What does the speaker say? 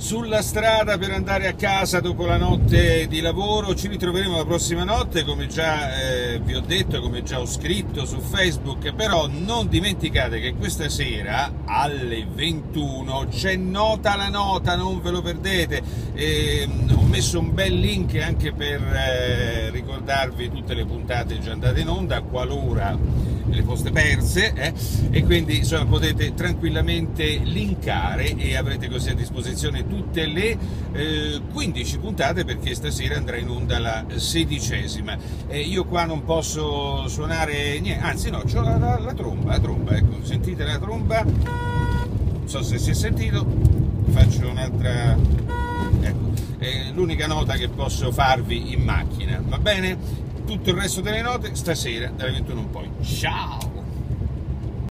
sulla strada per andare a casa dopo la notte di lavoro. Ci ritroveremo la prossima notte, come già vi ho detto, come già ho scritto su Facebook, però non dimenticate che questa sera alle 21 c'è Nota la Nota, non ve lo perdete. Ho messo un bel link anche per ricordarvi tutte le puntate già andate in onda, qualora le foste perse, e quindi insomma potete tranquillamente linkare e avrete così a disposizione tutte le 15 puntate, perché stasera andrà in onda la 16ª. Io qua non posso suonare niente, anzi no, c'ho la tromba, ecco, sentite la tromba, non so se si è sentito, faccio un'altra, ecco, è l'unica nota che posso farvi in macchina, va bene? Tutto il resto delle note stasera dalle 21 in poi. Ciao!